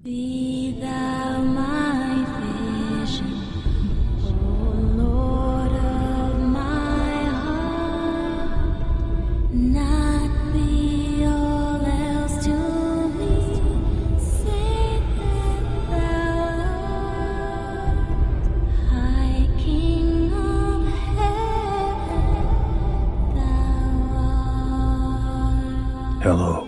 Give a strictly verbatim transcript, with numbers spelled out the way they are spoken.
Be thou my vision, O Lord of my heart, not be all else to me, save that thou art, High King of heaven, thou art. Hello.